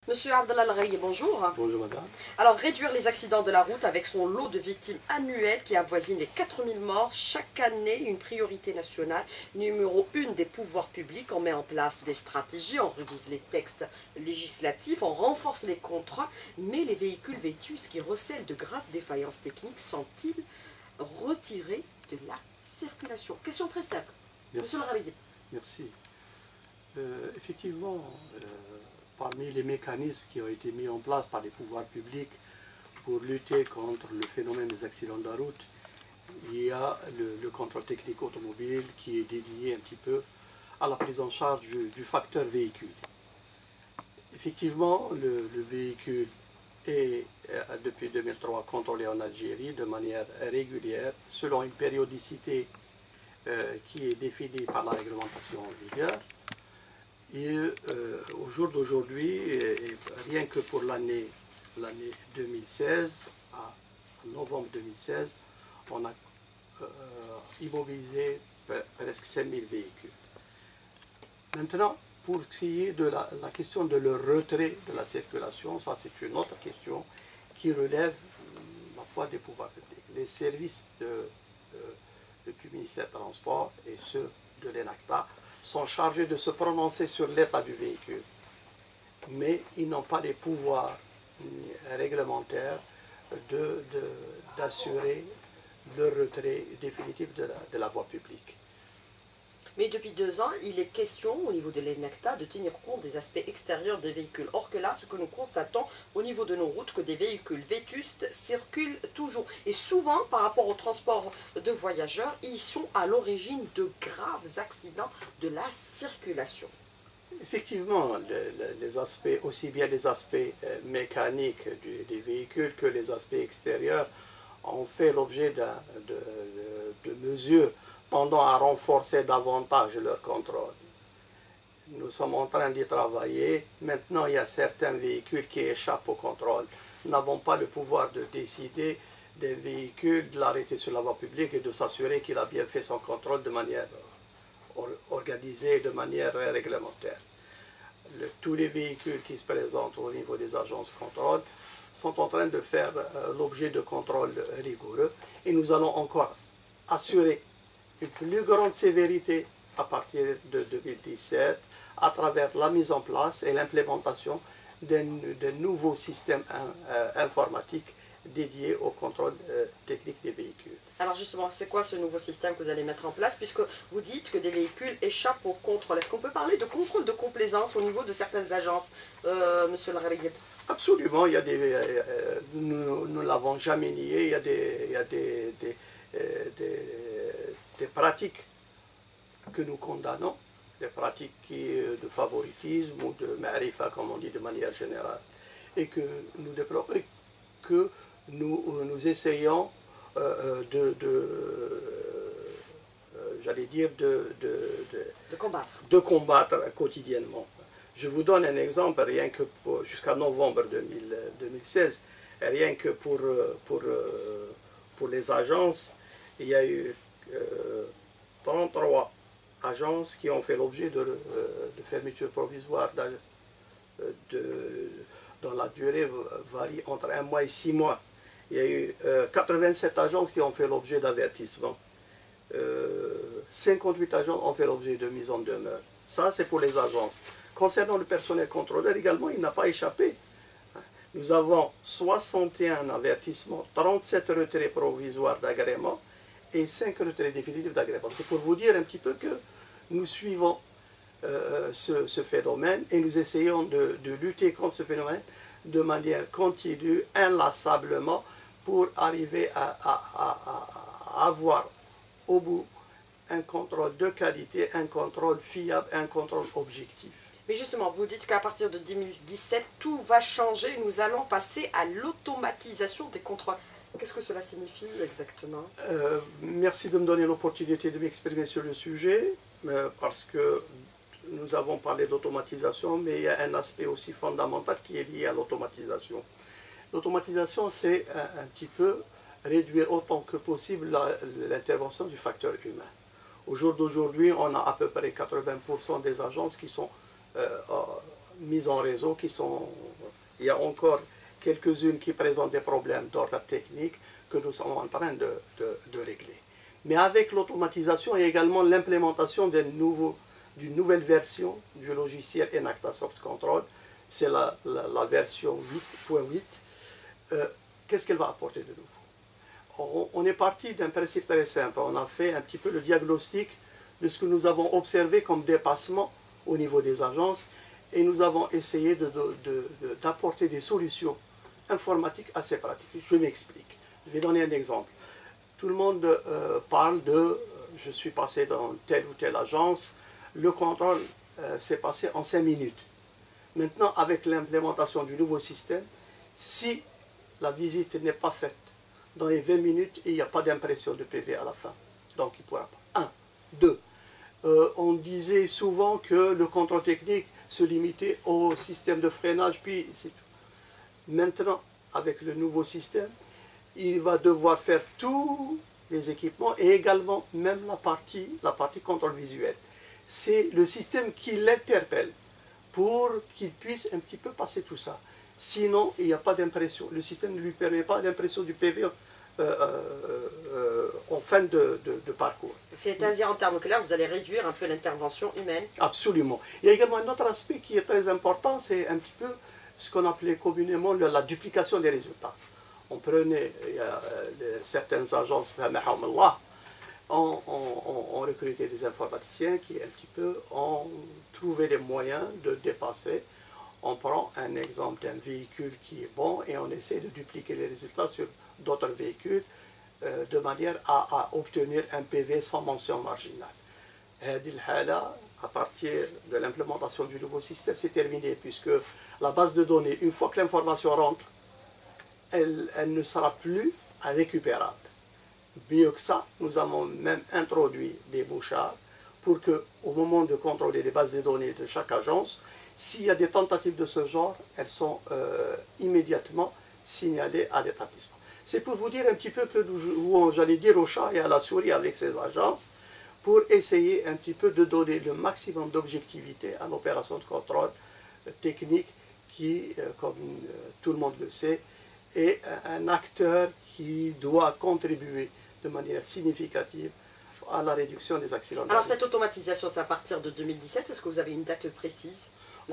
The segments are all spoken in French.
Monsieur Abdallah Al-Ghaïi, bonjour. Bonjour madame. Alors, réduire les accidents de la route avec son lot de victimes annuelles qui avoisine les 4000 morts chaque année, une priorité nationale. Numéro 1 des pouvoirs publics, on met en place des stratégies, on révise les textes législatifs, on renforce les contrats, mais les véhicules vétustes qui recèlent de graves défaillances techniques sont-ils retirés de la circulation? Question très simple. Merci. Monsieur Al-Ghaïi. Merci. Effectivement, parmi les mécanismes qui ont été mis en place par les pouvoirs publics pour lutter contre le phénomène des accidents de la route, il y a le contrôle technique automobile qui est dédié un petit peu à la prise en charge du facteur véhicule. Effectivement, le véhicule est depuis 2003 contrôlé en Algérie de manière régulière selon une périodicité qui est définie par la réglementation en vigueur. Et au jour d'aujourd'hui, rien que pour l'année 2016, à novembre 2016, on a immobilisé presque 5000 véhicules. Maintenant, pour ce qui est de la question de leur retrait de la circulation, ça c'est une autre question qui relève la foi des pouvoirs publics. Les services du ministère des Transports et ceux de l'ENACTA sont chargés de se prononcer sur l'état du véhicule, mais ils n'ont pas les pouvoirs réglementaires d'assurer le retrait définitif de la voie publique. Mais depuis 2 ans, il est question au niveau de l'ENACTA de tenir compte des aspects extérieurs des véhicules. Or que là, ce que nous constatons au niveau de nos routes, que des véhicules vétustes circulent toujours. Et souvent, par rapport au transport de voyageurs, ils sont à l'origine de graves accidents de la circulation. Effectivement, les aspects, aussi bien les aspects mécaniques des véhicules que les aspects extérieurs ont fait l'objet de mesures tendant à renforcer davantage leur contrôle. Nous sommes en train d'y travailler. Maintenant, il y a certains véhicules qui échappent au contrôle. Nous n'avons pas le pouvoir de décider des véhicules, de l'arrêter sur la voie publique et de s'assurer qu'il a bien fait son contrôle de manière organisée, de manière réglementaire. Tous les véhicules qui se présentent au niveau des agences de contrôle sont en train de faire l'objet de contrôles rigoureux et nous allons encore assurer une plus grande sévérité à partir de 2017 à travers la mise en place et l'implémentation de nouveaux systèmes informatiques dédiés au contrôle technique des véhicules. Alors justement, c'est quoi ce nouveau système que vous allez mettre en place, puisque vous dites que des véhicules échappent au contrôle? Est-ce qu'on peut parler de contrôle de complaisance au niveau de certaines agences, monsieur Al-Ghaïi? Absolument, il y a nous ne l'avons jamais nié, il y a des pratiques que nous condamnons, des pratiques de favoritisme ou de ma'rifa, comme on dit de manière générale, et que nous déplorons, et que nous essayons de combattre quotidiennement. Je vous donne un exemple, rien que jusqu'à novembre 2016, rien que pour les agences, il y a eu 33 agences qui ont fait l'objet de fermeture provisoire dont la durée varie entre 1 mois et 6 mois. Il y a eu 87 agences qui ont fait l'objet d'avertissement. 58 agences ont fait l'objet de mise en demeure. Ça, c'est pour les agences. Concernant le personnel contrôleur également, il n'a pas échappé. Nous avons 61 avertissements, 37 retraits provisoires d'agrément et 5 retraits définitifs d'agrément. C'est pour vous dire un petit peu que nous suivons ce phénomène et nous essayons de lutter contre ce phénomène de manière continue, inlassablement, pour arriver à avoir au bout un contrôle de qualité, un contrôle fiable, un contrôle objectif. Mais justement, vous dites qu'à partir de 2017, tout va changer, nous allons passer à l'automatisation des contrôles. Qu'est-ce que cela signifie exactement? Merci de me donner l'opportunité de m'exprimer sur le sujet, parce que nous avons parlé d'automatisation, mais il y a un aspect aussi fondamental qui est lié à l'automatisation. L'automatisation, c'est un petit peu réduire autant que possible l'intervention du facteur humain. Au jour d'aujourd'hui, on a à peu près 80% des agences qui sont mises en réseau qui sont... Il y a encore quelques-unes qui présentent des problèmes d'ordre technique que nous sommes en train de régler. Mais avec l'automatisation et également l'implémentation d'une nouvelle version du logiciel Enacta Soft Control, c'est la version 8.8, qu'est-ce qu'elle va apporter de nouveau? On est parti d'un principe très simple, on a fait un petit peu le diagnostic de ce que nous avons observé comme dépassement au niveau des agences et nous avons essayé d'apporter des solutions informatiques assez pratiques. Je m'explique. Je vais donner un exemple. Tout le monde parle de je suis passé dans telle ou telle agence, le contrôle s'est passé en 5 minutes. Maintenant, avec l'implémentation du nouveau système, si la visite n'est pas faite dans les 20 minutes, il n'y a pas d'impression de PV à la fin. Donc, il ne pourra pas. 1. 2. On disait souvent que le contrôle technique se limitait au système de freinage, puis c'est tout. Maintenant, avec le nouveau système, il va devoir faire tous les équipements et également même la partie contrôle visuel. C'est le système qui l'interpelle pour qu'il puisse un petit peu passer tout ça. Sinon, il n'y a pas d'impression. Le système ne lui permet pas l'impression du PV en fin de parcours. C'est-à-dire, en termes clairs, vous allez réduire un peu l'intervention humaine? Absolument. Il y a également un autre aspect qui est très important, c'est un petit peu ce qu'on appelait communément la duplication des résultats. On prenait certaines agences, on recrutait des informaticiens qui un petit peu ont trouvé les moyens de dépasser. On prend un exemple d'un véhicule qui est bon et on essaie de dupliquer les résultats sur d'autres véhicules de manière à obtenir un PV sans mention marginale. À partir de l'implémentation du nouveau système, c'est terminé puisque la base de données, une fois que l'information rentre, elle ne sera plus récupérable. Mieux que ça, nous avons même introduit des mouchards pour qu'au moment de contrôler les bases de données de chaque agence, s'il y a des tentatives de ce genre, elles sont immédiatement signalées à l'établissement. C'est pour vous dire un petit peu que nous jouons, j'allais dire, au chat et à la souris avec ces agences, pour essayer un petit peu de donner le maximum d'objectivité à l'opération de contrôle technique qui, comme tout le monde le sait, est un acteur qui doit contribuer de manière significative à la réduction des accidents. Alors cette automatisation, c'est à partir de 2017. Est-ce que vous avez une date précise?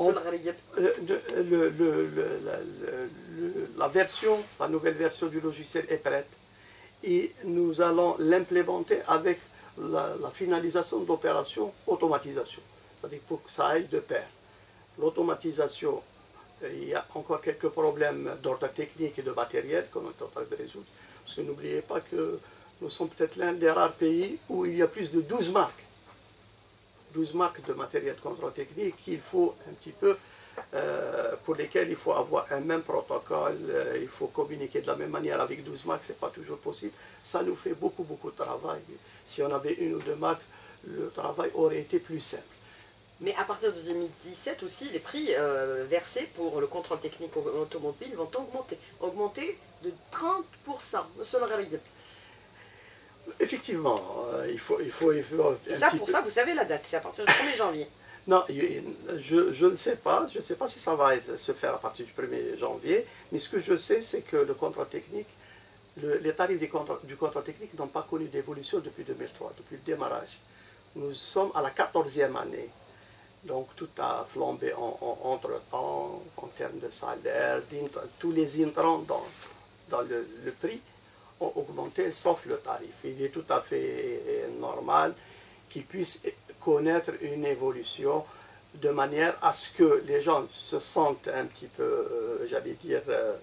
La nouvelle version du logiciel est prête et nous allons l'implémenter avec la finalisation de l'opération automatisation. C'est-à-dire pour que ça aille de pair. L'automatisation, il y a encore quelques problèmes d'ordre technique et de matériel qu'on est en train de résoudre. Parce que n'oubliez pas que nous sommes peut-être l'un des rares pays où il y a plus de 12 marques. 12 marques de matériel de contrôle technique qu'il faut un petit peu, pour lesquelles il faut avoir un même protocole, il faut communiquer de la même manière avec 12 marques, ce n'est pas toujours possible. Ça nous fait beaucoup de travail. Si on avait une ou deux marques, le travail aurait été plus simple. Mais à partir de 2017 aussi, les prix versés pour le contrôle technique automobile vont augmenter de 30%. Monsieur le Gharib. Effectivement, il faut et ça, pour ça, vous savez la date, c'est à partir du 1er janvier. Non, je ne sais pas. Je ne sais pas si ça va se faire à partir du 1er janvier. Mais ce que je sais, c'est que le contrôle technique, les tarifs du contrôle technique n'ont pas connu d'évolution depuis 2003, depuis le démarrage. Nous sommes à la 14e année. Donc tout a flambé entre-temps, en termes de salaire, tous les intrants dans le prix ont augmenté, sauf le tarif. Il est tout à fait normal qu'ils puissent connaître une évolution de manière à ce que les gens se sentent un petit peu, j'allais dire,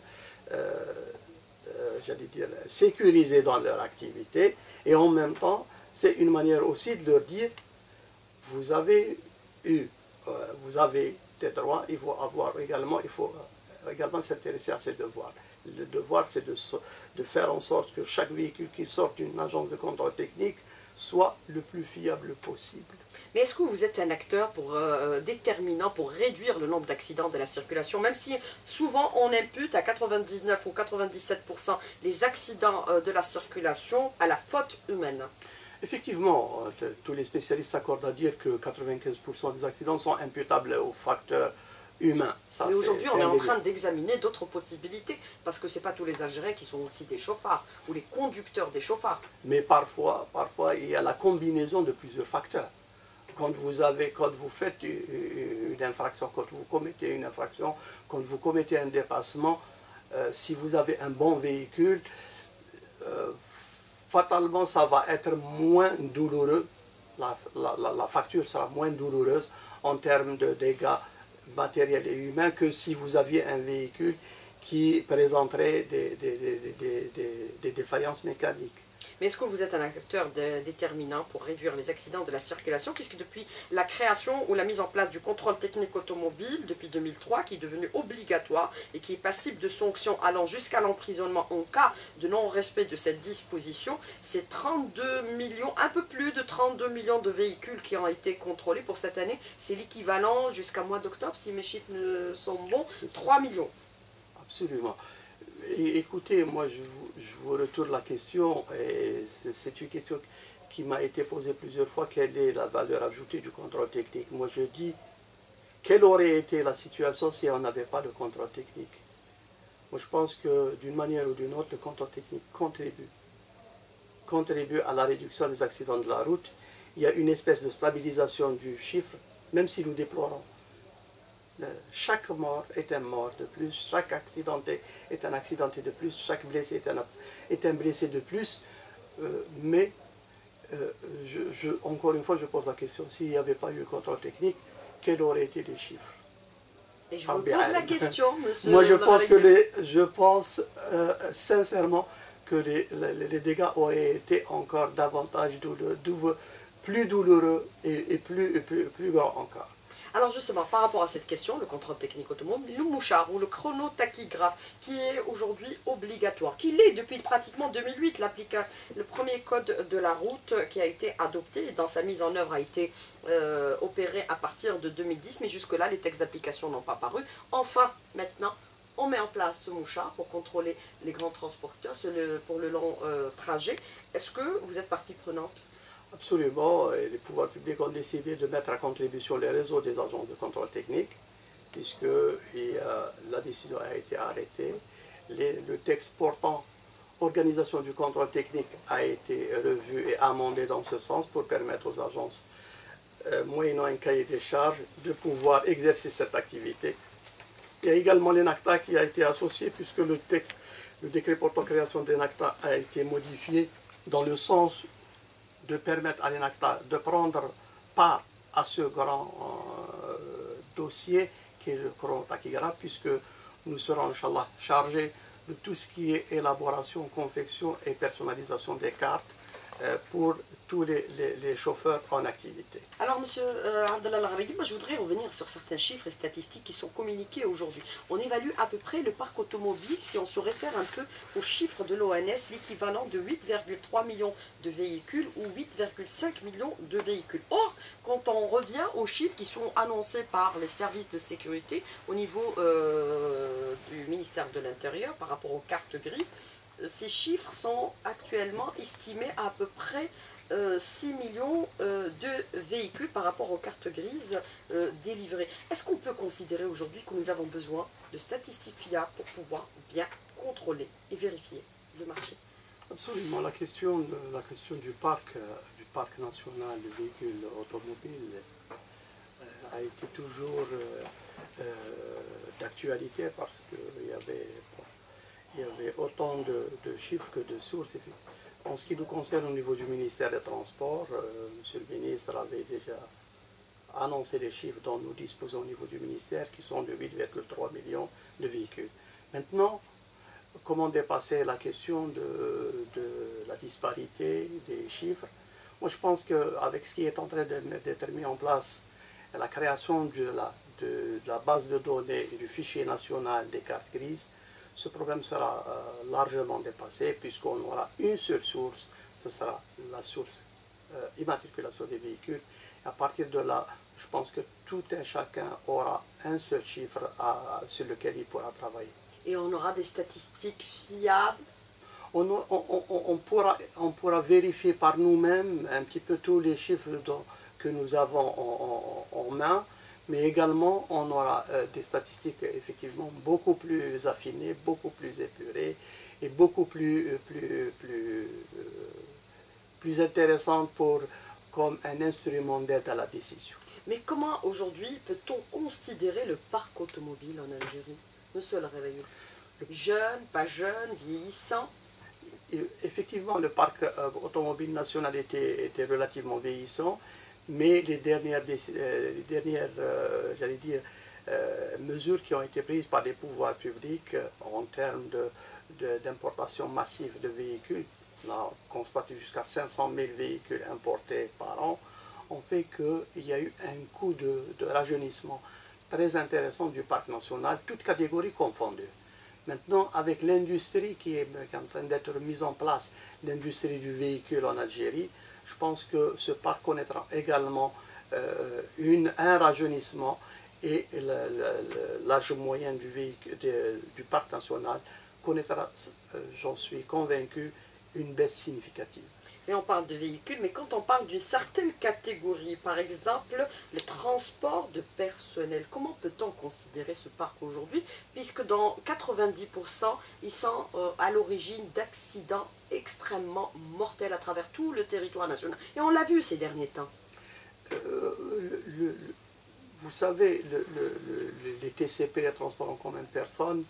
sécurisés dans leur activité. Et en même temps, c'est une manière aussi de leur dire, vous avez des droits, il faut également s'intéresser à ces devoirs. Le devoir, c'est de faire en sorte que chaque véhicule qui sort d'une agence de contrôle technique soit le plus fiable possible. Mais est-ce que vous êtes un acteur déterminant pour réduire le nombre d'accidents de la circulation, même si souvent on impute à 99 ou 97% les accidents de la circulation à la faute humaine? Effectivement, tous les spécialistes s'accordent à dire que 95% des accidents sont imputables aux facteurs humains. Mais aujourd'hui, on est en train d'examiner d'autres possibilités, parce que ce n'est pas tous les Algériens qui sont aussi des chauffards, ou les conducteurs des chauffards. Mais parfois, il y a la combinaison de plusieurs facteurs. Quand vous faites une infraction, quand vous commettez une infraction, quand vous commettez un dépassement, si vous avez un bon véhicule, fatalement, ça va être moins douloureux, la facture sera moins douloureuse en termes de dégâts matériels et humains que si vous aviez un véhicule qui présenterait des défaillances mécaniques. Mais est-ce que vous êtes un acteur déterminant pour réduire les accidents de la circulation, puisque depuis la création ou la mise en place du contrôle technique automobile depuis 2003, qui est devenu obligatoire et qui est passible de sanctions allant jusqu'à l'emprisonnement en cas de non-respect de cette disposition, c'est 32 millions, un peu plus de 32 millions de véhicules qui ont été contrôlés pour cette année. C'est l'équivalent jusqu'à mois d'octobre, si mes chiffres sont bons, 3 millions. Absolument. Et écoutez, moi je vous retourne la question, et c'est une question qui m'a été posée plusieurs fois, quelle est la valeur ajoutée du contrôle technique? Moi je dis, quelle aurait été la situation si on n'avait pas de contrôle technique? Moi je pense que d'une manière ou d'une autre, le contrôle technique contribue à la réduction des accidents de la route. Il y a une espèce de stabilisation du chiffre, même si nous déplorons. Chaque mort est un mort de plus, chaque accidenté est un accidenté de plus, chaque blessé est un blessé de plus. Mais, encore une fois, je pose la question, s'il n'y avait pas eu le contrôle technique, quels auraient été les chiffres? Et je vous pose la question, monsieur. Moi, je pense sincèrement que les dégâts auraient été encore davantage plus douloureux et plus grands encore. Alors justement, par rapport à cette question, le contrôle technique automobile, le mouchard ou le chronotachygraphe, qui est aujourd'hui obligatoire, qui l'est depuis pratiquement 2008, le premier code de la route qui a été adopté et dans sa mise en œuvre a été opéré à partir de 2010, mais jusque-là, les textes d'application n'ont pas paru. Enfin, maintenant, on met en place ce mouchard pour contrôler les grands transporteurs pour le long trajet. Est-ce que vous êtes partie prenante? Absolument, et les pouvoirs publics ont décidé de mettre à contribution les réseaux des agences de contrôle technique, puisque la décision a été arrêtée. Le texte portant organisation du contrôle technique a été revu et amendé dans ce sens pour permettre aux agences, moyennant un cahier des charges, de pouvoir exercer cette activité. Il y a également l'ENACTA qui a été associé, puisque le décret portant création de l'ENACTA a été modifié dans le sens de permettre à l'ENACTA de prendre part à ce grand dossier qui est le chronotachygraphe, puisque nous serons, Inch'Allah, chargés de tout ce qui est élaboration, confection et personnalisation des cartes pour tous les chauffeurs en activité. Alors, monsieur Abdallah Al-Gharib, je voudrais revenir sur certains chiffres et statistiques qui sont communiqués aujourd'hui. On évalue à peu près le parc automobile, si on se réfère un peu aux chiffres de l'ONS, l'équivalent de 8,3 millions de véhicules ou 8,5 millions de véhicules. Or, quand on revient aux chiffres qui sont annoncés par les services de sécurité au niveau du ministère de l'Intérieur par rapport aux cartes grises, ces chiffres sont actuellement estimés à peu près 6 millions de véhicules par rapport aux cartes grises délivrées. Est-ce qu'on peut considérer aujourd'hui que nous avons besoin de statistiques fiables pour pouvoir bien contrôler et vérifier le marché? Absolument. La question du parc national de véhicules automobiles a été toujours d'actualité parce qu'il y avait autant de chiffres que de sources. En ce qui nous concerne au niveau du ministère des Transports, Monsieur le ministre avait déjà annoncé les chiffres dont nous disposons au niveau du ministère, qui sont de 8,3 millions de véhicules. Maintenant, comment dépasser la question de la disparité des chiffres? Moi, je pense qu'avec ce qui est en train d'être mis en place, la création de la base de données et du fichier national des cartes grises, ce problème sera largement dépassé puisqu'on aura une seule source, ce sera la source immatriculation des véhicules. Et à partir de là, je pense que tout un chacun aura un seul chiffre sur lequel il pourra travailler. Et on aura des statistiques fiables? on pourra vérifier par nous-mêmes un petit peu tous les chiffres que nous avons en main, mais également on aura des statistiques effectivement beaucoup plus affinées, beaucoup plus épurées et beaucoup plus intéressantes comme un instrument d'aide à la décision. Mais comment aujourd'hui peut-on considérer le parc automobile en Algérie, Monsieur le Réveillé? Jeune, pas jeune, vieillissant? Effectivement, le parc automobile national était relativement vieillissant, mais les dernières j'allais dire, mesures qui ont été prises par les pouvoirs publics en termes d'importation massive de véhicules, on a constaté jusqu'à 500 000 véhicules importés par an, ont fait qu'il y a eu un coup de rajeunissement très intéressant du parc national, toutes catégories confondues. Maintenant, avec l'industrie qui est en train d'être mise en place, l'industrie du véhicule en Algérie, je pense que ce parc connaîtra également un rajeunissement et l'âge moyen du parc national connaîtra, j'en suis convaincu, une baisse significative. Et on parle de véhicules, mais quand on parle d'une certaine catégorie, par exemple le transport de personnel, comment peut-on considérer ce parc aujourd'hui, puisque dans 90%, ils sont à l'origine d'accidents extrêmement mortels à travers tout le territoire national. Et on l'a vu ces derniers temps. Vous savez, les TCP, les transports en commun de personnes,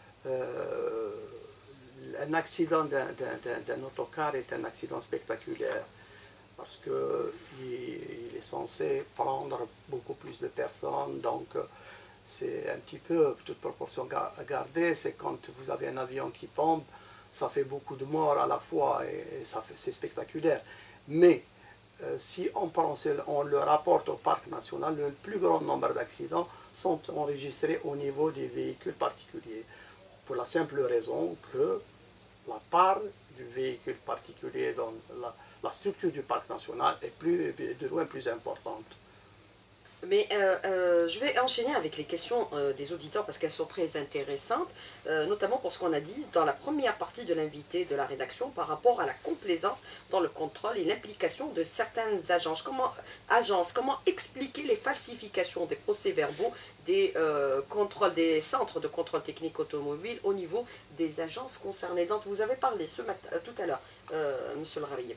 un accident d'un autocar est un accident spectaculaire parce qu'il est censé prendre beaucoup plus de personnes, donc c'est un petit peu, toute proportion gardée, c'est quand vous avez un avion qui tombe, ça fait beaucoup de morts à la fois et c'est spectaculaire. Mais si on le rapporte au parc national, le plus grand nombre d'accidents sont enregistrés au niveau des véhicules particuliers, pour la simple raison que la part du véhicule particulier dans la structure du parc national est de loin plus importante. Mais je vais enchaîner avec les questions des auditeurs parce qu'elles sont très intéressantes, notamment pour ce qu'on a dit dans la première partie de l'invité de la rédaction par rapport à la complaisance dans le contrôle et l'implication de certaines agences. Comment expliquer les falsifications des procès-verbaux des centres de contrôle technique automobile au niveau des agences concernées, dont vous avez parlé tout à l'heure, Monsieur le Ravier.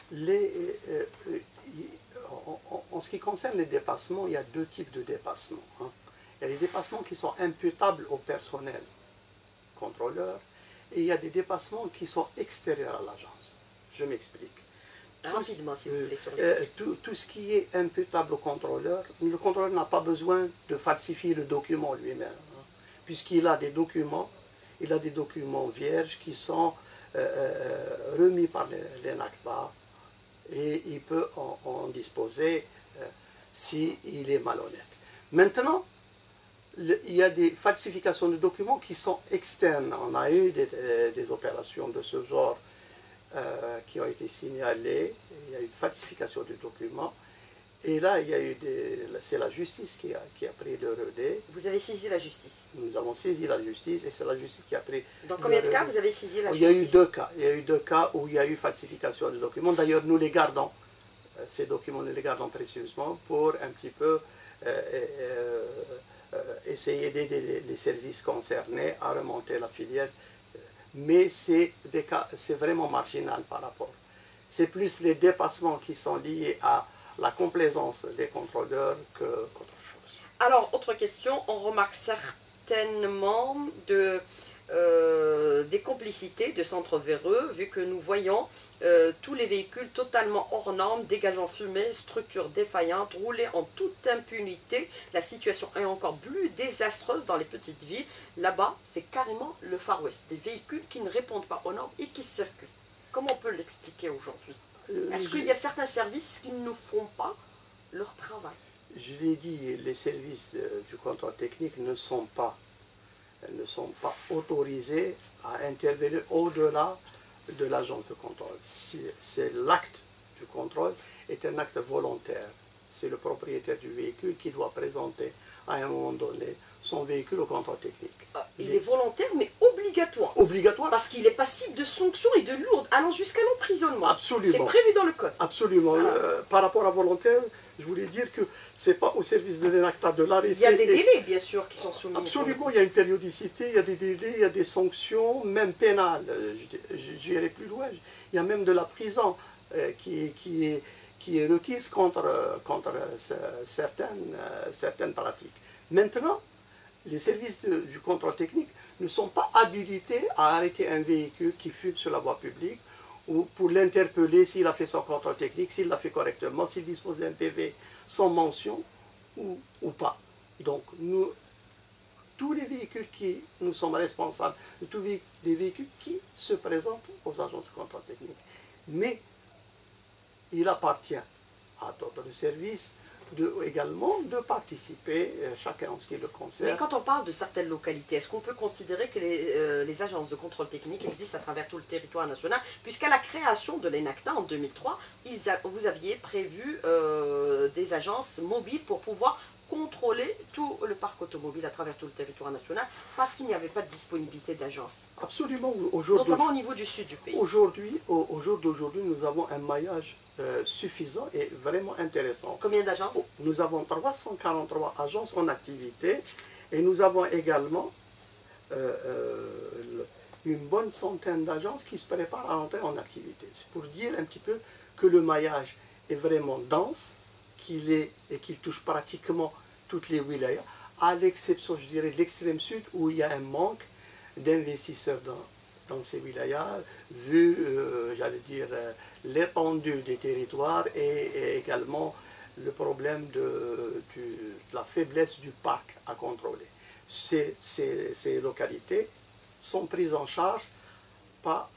En ce qui concerne les dépassements, il y a deux types de dépassements. Il y a les dépassements qui sont imputables au personnel contrôleur et il y a des dépassements qui sont extérieurs à l'agence. Je m'explique. Rapidement, s'il vous plaît, sur tout ce qui est imputable au contrôleur, le contrôleur n'a pas besoin de falsifier le document lui-même, puisqu'il a des documents, vierges qui sont remis par l'ENACPA, et il peut en disposer s'il est malhonnête. Maintenant, il y a des falsifications de documents qui sont externes. On a eu des opérations de ce genre qui ont été signalées. Il y a eu une falsification de documents. Et là, c'est la justice qui a pris le relais. Vous avez saisi la justice? Nous avons saisi la justice et c'est la justice qui a pris Dans combien de cas vous avez saisi la justice? Il y a eu deux cas. Il y a eu deux cas où il y a eu falsification de documents. D'ailleurs, nous les gardons. Ces documents, nous les gardons précieusement pour un petit peu essayer d'aider les services concernés à remonter la filière. Mais c'est vraiment marginal par rapport. C'est plus les dépassements qui sont liés à la complaisance des contrôleurs qu'autre chose. Alors, autre question, on remarque certainement des complicités de centres véreux, vu que nous voyons tous les véhicules totalement hors normes, dégageant fumée, structures défaillantes, rouler en toute impunité. La situation est encore plus désastreuse dans les petites villes. Là-bas, c'est carrément le Far West, des véhicules qui ne répondent pas aux normes et qui circulent. Comment on peut l'expliquer aujourd'hui? Est-ce qu'il y a certains services qui ne font pas leur travail? Je l'ai dit, les services du contrôle technique ne sont pas autorisés à intervenir au-delà de l'agence de contrôle. C'est l'acte du contrôle est un acte volontaire. C'est le propriétaire du véhicule qui doit présenter à un moment donné son véhicule au contrôle technique. Il est volontaire mais obligatoire. Obligatoire. Parce qu'il est passible de sanctions et de lourdes, allant jusqu'à l'emprisonnement. Absolument. C'est prévu dans le code. Absolument. Par rapport à volontaire, je voulais dire que ce n'est pas au service de l'ENACTA de l'arrêter. Il y a des délais, bien sûr, qui sont soumis. Absolument, il y a une périodicité, il y a des délais, il y a des sanctions, même pénales. J'irai plus loin. Il y a même de la prison qui est requise contre certaines pratiques. Maintenant, les services du contrôle technique ne sont pas habilités à arrêter un véhicule qui fume sur la voie publique ou pour l'interpeller s'il a fait son contrôle technique, s'il l'a fait correctement, s'il dispose d'un PV sans mention ou pas. Donc, tous les véhicules qui nous sommes responsables, tous les véhicules qui se présentent aux agents de contrôle technique. Mais il appartient à d'autres services également de participer, chacun en ce qui le concerne. Mais quand on parle de certaines localités, est-ce qu'on peut considérer que les agences de contrôle technique existent à travers tout le territoire national? Puisqu'à la création de l'ENACTA en 2003, vous aviez prévu des agences mobiles pour pouvoir contrôler tout le parc automobile à travers tout le territoire national, parce qu'il n'y avait pas de disponibilité d'agences. Absolument. Notamment au niveau du sud du pays. Aujourd'hui, au jour d'aujourd'hui, nous avons un maillage suffisant et vraiment intéressant. Combien d'agences? Nous avons 343 agences en activité et nous avons également une bonne centaine d'agences qui se préparent à entrer en activité. C'est pour dire un petit peu que le maillage est vraiment dense, qu'il touche pratiquement toutes les wilayas, à l'exception, je dirais, de l'extrême sud où il y a un manque d'investisseurs dans ces wilayas, vu, j'allais dire, l'étendue des territoires et également le problème de la faiblesse du parc à contrôler. Ces localités sont prises en charge par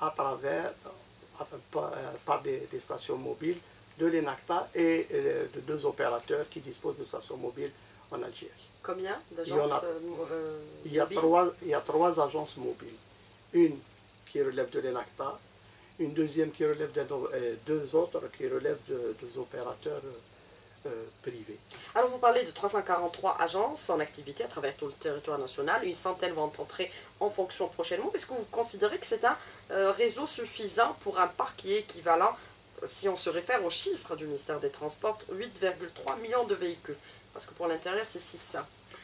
des stations mobiles de l'ENACTA et de 2 opérateurs qui disposent de stations mobiles en Algérie. Combien d'agences il y a 3 agences mobiles. Une qui relève de l'ENACTA, une deuxième qui relève deux autres qui relèvent de 2 opérateurs privés. Alors vous parlez de 343 agences en activité à travers tout le territoire national, une centaine vont entrer en fonction prochainement. Est-ce que vous considérez que c'est un réseau suffisant pour un parc qui est équivalent, si on se réfère aux chiffres du ministère des Transports, 8,3 millions de véhicules? Parce que pour l'intérieur, c'est 600.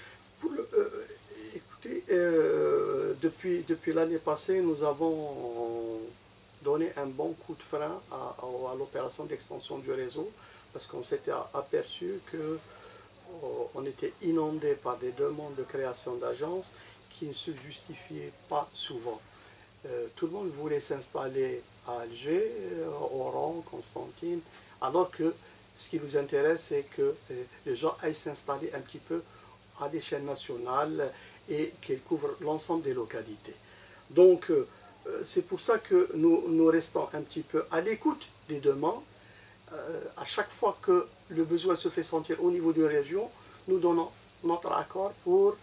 Écoutez, depuis l'année passée, nous avons donné un bon coup de frein à l'opération d'extension du réseau, parce qu'on s'était aperçu qu'on était inondé par des demandes de création d'agences qui ne se justifiaient pas souvent. Tout le monde voulait s'installer à Alger, Oran, Constantine, alors que ce qui vous intéresse, c'est que les gens aillent s'installer un petit peu à l'échelle nationale et qu'ils couvrent l'ensemble des localités. Donc, c'est pour ça que nous restons un petit peu à l'écoute des demandes. À chaque fois que le besoin se fait sentir au niveau d'une région, nous donnons notre accord pour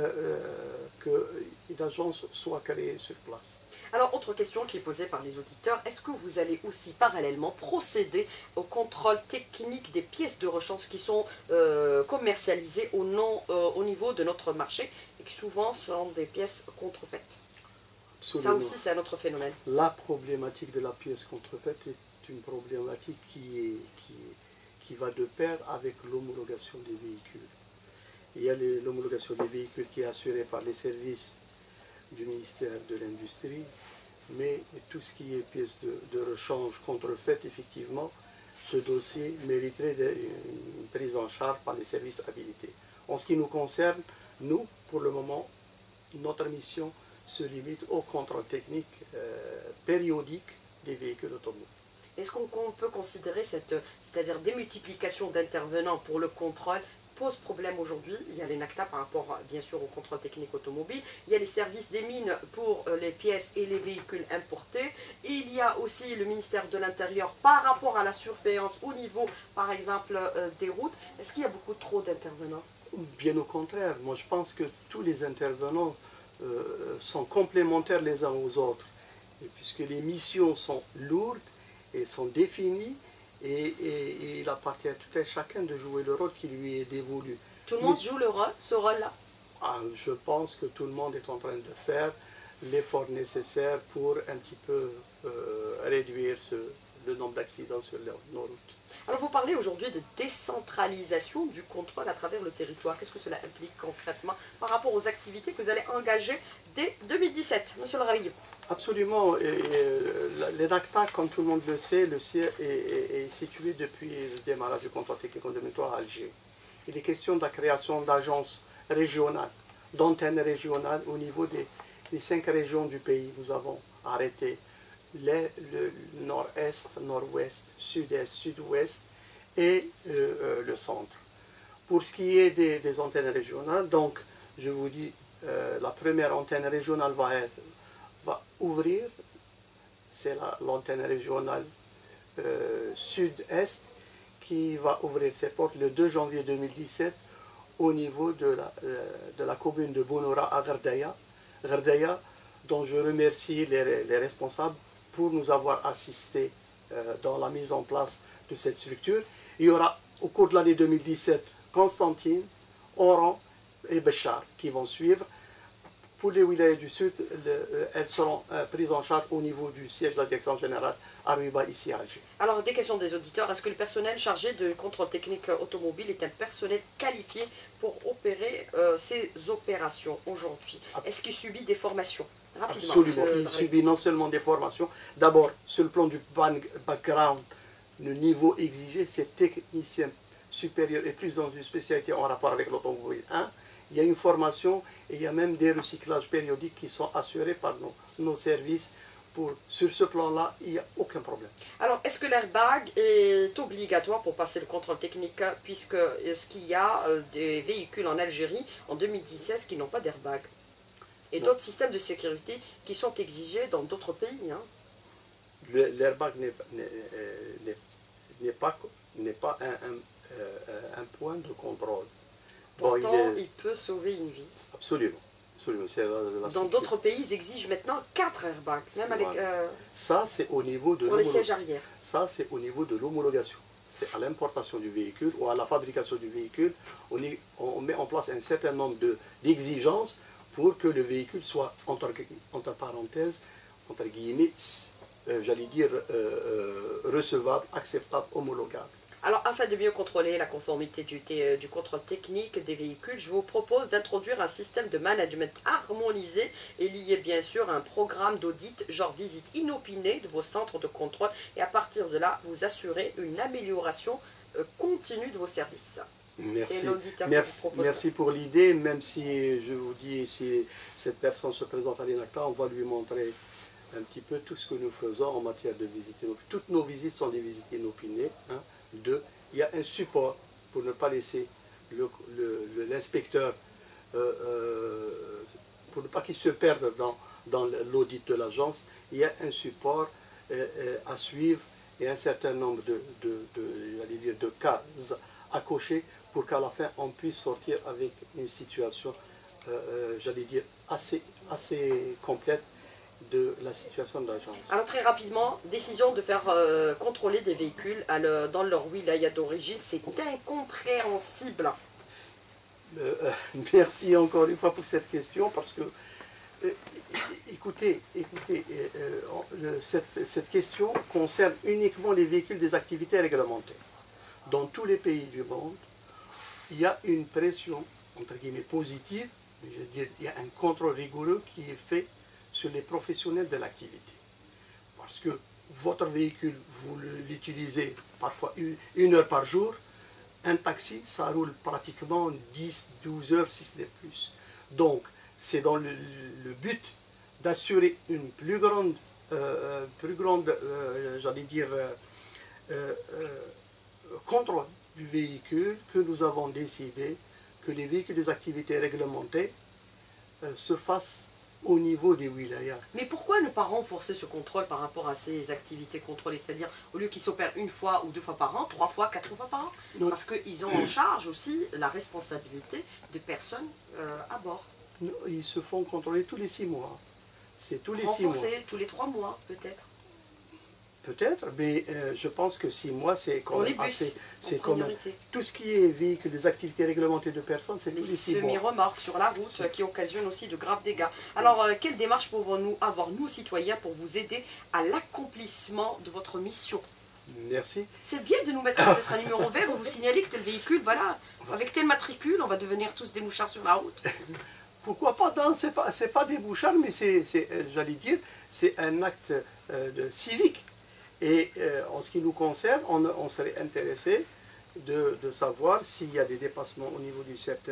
qu'une agence soit créée sur place. Alors, autre question qui est posée par les auditeurs, est-ce que vous allez aussi parallèlement procéder au contrôle technique des pièces de rechange qui sont commercialisées au niveau de notre marché et qui souvent sont des pièces contrefaites? Absolument. Ça aussi, c'est un autre phénomène. La problématique de la pièce contrefaite est une problématique qui va de pair avec l'homologation des véhicules. Il y a l'homologation des véhicules qui est assurée par les services du ministère de l'Industrie, mais tout ce qui est pièces de rechange contrefaites, effectivement, ce dossier mériterait une prise en charge par les services habilités. En ce qui nous concerne, nous, pour le moment, notre mission se limite au contrôle technique périodique des véhicules automobiles. Est-ce qu'on peut considérer c'est-à-dire démultiplication d'intervenants pour le contrôle pose problème aujourd'hui? Il y a l'ENACTA par rapport, bien sûr, au contrôle technique automobile. Il y a les services des mines pour les pièces et les véhicules importés. Et il y a aussi le ministère de l'Intérieur par rapport à la surveillance au niveau, par exemple, des routes. Est-ce qu'il y a beaucoup trop d'intervenants? Bien au contraire. Moi, je pense que tous les intervenants sont complémentaires les uns aux autres. Et puisque les missions sont lourdes et sont définies, et il appartient à tout un chacun de jouer le rôle qui lui est dévolu. Tout le monde joue ce rôle-là? Je pense que tout le monde est en train de faire l'effort nécessaire pour un petit peu réduire le nombre d'accidents sur nos routes. Alors vous parlez aujourd'hui de décentralisation du contrôle à travers le territoire. Qu'est-ce que cela implique concrètement par rapport aux activités que vous allez engager dès 2017, Monsieur le Raville? Absolument. L'ENACTA, comme tout le monde le sait, le siège est situé depuis le démarrage du contrôle technique en 2003 à Alger. Il est question de la création d'agences régionales, d'antennes régionales au niveau des 5 régions du pays. Nous avons arrêté le nord-est, nord-ouest, sud-est, sud-ouest et le centre. Pour ce qui est des antennes régionales, donc je vous dis, la première antenne régionale va ouvrir, c'est l'antenne régionale sud-est qui va ouvrir ses portes le 2 janvier 2017 au niveau de la commune de Bounora à Ghardaïa, dont je remercie les responsables pour nous avoir assistés dans la mise en place de cette structure. Il y aura au cours de l'année 2017 Constantine, Oran et Béchar qui vont suivre. Pour les wilayas du Sud, elles seront prises en charge au niveau du siège de la direction générale à Ruiba, ici à Alger. Alors, des questions des auditeurs. Est-ce que le personnel chargé de contrôle technique automobile est un personnel qualifié pour opérer ces opérations aujourd'hui? Est-ce qu'il subit des formations? Rapidement. Absolument. Il subit non seulement des formations. D'abord, sur le plan du background, le niveau exigé, c'est technicien supérieur et plus dans une spécialité en rapport avec l'automobile 1. Il y a une formation et il y a même des recyclages périodiques qui sont assurés par nos services. Sur ce plan-là, il n'y a aucun problème. Alors, est-ce que l'airbag est obligatoire pour passer le contrôle technique, puisque est-ce qu'il y a des véhicules en Algérie en 2017 qui n'ont pas d'airbag? Et d'autres systèmes de sécurité qui sont exigés dans d'autres pays. Hein. L'airbag n'est pas un point de contrôle. Pourtant, il peut sauver une vie. Absolument. Absolument. Dans d'autres pays, ils exigent maintenant 4 airbags. Même avec, ça, c'est au niveau de pour les sièges arrière. Ça, c'est au niveau de l'homologation. C'est à l'importation du véhicule ou à la fabrication du véhicule. On met en place un certain nombre d'exigences pour que le véhicule soit, entre parenthèses, entre guillemets, j'allais dire, recevable, acceptable, homologable. Alors, afin de mieux contrôler la conformité du contrôle technique des véhicules, je vous propose d'introduire un système de management harmonisé et lié bien sûr à un programme d'audit, genre visite inopinée de vos centres de contrôle, et à partir de là, vous assurez une amélioration continue de vos services. Merci. Vous merci pour l'idée, même si je vous dis, si cette personne se présente à l'ENACTA, on va lui montrer un petit peu tout ce que nous faisons en matière de visite inopinée. Toutes nos visites sont des visites inopinées. Hein. Il y a un support pour ne pas laisser l'inspecteur, pour ne pas qu'il se perde dans l'audit de l'agence. Il y a un support à suivre et un certain nombre de cases à cocher pour qu'à la fin on puisse sortir avec une situation, j'allais dire, assez complète de la situation de l'agence. Alors très rapidement, décision de faire contrôler des véhicules dans leur wilaya d'origine, c'est incompréhensible. Merci encore une fois pour cette question, parce que, écoutez, cette question concerne uniquement les véhicules des activités réglementées. Dans tous les pays du monde, il y a une pression, entre guillemets, positive, je veux dire, il y a un contrôle rigoureux qui est fait sur les professionnels de l'activité. Parce que votre véhicule, vous l'utilisez parfois une heure par jour, un taxi, ça roule pratiquement 10, 12 heures, si ce n'est plus. Donc, c'est dans le but d'assurer une plus grande j'allais dire, contrôle du véhicule, que nous avons décidé que les véhicules des activités réglementées se fassent au niveau des wilayas. Mais pourquoi ne pas renforcer ce contrôle par rapport à ces activités contrôlées? C'est-à-dire, au lieu qu'ils s'opèrent 1 fois ou 2 fois par an, 3 fois, 4 fois par an? Non. Parce qu'ils ont en charge aussi la responsabilité de personnes à bord. Non, ils se font contrôler tous les 6 mois. C'est tous les 6 mois. Renforcer tous les 3 mois, peut-être. Peut-être, mais je pense que 6 mois, c'est quand même assez. C'est quand même tout ce qui est véhicule, des activités réglementées de personnes, c'est tous les 6 mois. Les semi-remorques sur la route qui occasionnent aussi de graves dégâts. Alors, quelle démarche pouvons-nous avoir, nous, citoyens, pour vous aider à l'accomplissement de votre mission? Merci. C'est bien de nous mettre peut-être un numéro vert où vous signalez que tel véhicule, voilà, avec tel matricule, on va devenir tous des mouchards sur la route. Pourquoi pas? Non, c'est pas des mouchards, mais j'allais dire, c'est un acte civique. Et en ce qui nous concerne, on serait intéressé de savoir s'il y a des dépassements au niveau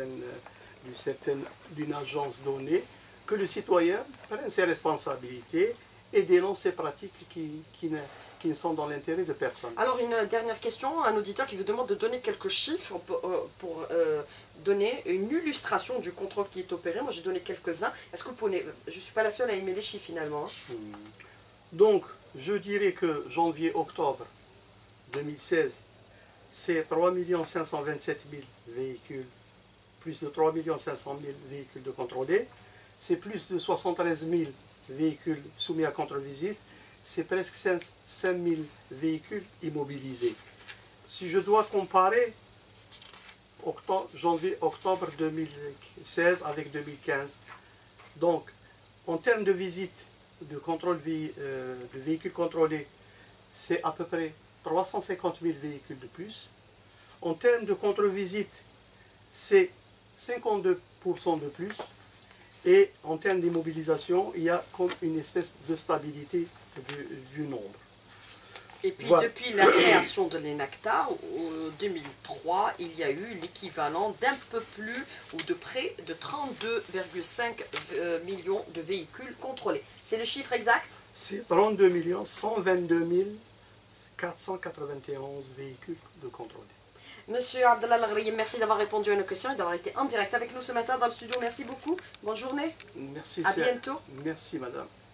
d'une agence donnée, que le citoyen prenne ses responsabilités et dénonce ces pratiques qui ne sont dans l'intérêt de personne. Alors une dernière question, un auditeur qui vous demande de donner quelques chiffres pour donner une illustration du contrôle qui est opéré. Moi j'ai donné quelques-uns. Est-ce que vous pouvez... Je ne suis pas la seule à aimer les chiffres finalement. Hein. Donc, je dirais que janvier-octobre 2016, c'est 3 527 000 véhicules, plus de 3 500 000 véhicules de contrôlés, c'est plus de 73 000 véhicules soumis à contre-visite, c'est presque 5 000 véhicules immobilisés. Si je dois comparer janvier-octobre 2016 avec 2015, donc en termes de visite, de contrôle de véhicules contrôlés, c'est à peu près 350 000 véhicules de plus. En termes de contre-visite, c'est 52% de plus. Et en termes d'immobilisation, il y a comme une espèce de stabilité du nombre. Et puis voilà. Depuis la création de l'ENACTA, en 2003, il y a eu l'équivalent d'un peu plus ou de près de 32,5 millions de véhicules contrôlés. C'est le chiffre exact? C'est 32 122 491 véhicules de contrôlés. Monsieur Abdallah Al-Gharib, merci d'avoir répondu à nos questions et d'avoir été en direct avec nous ce matin dans le studio. Merci beaucoup. Bonne journée. Merci. À bientôt. Merci madame.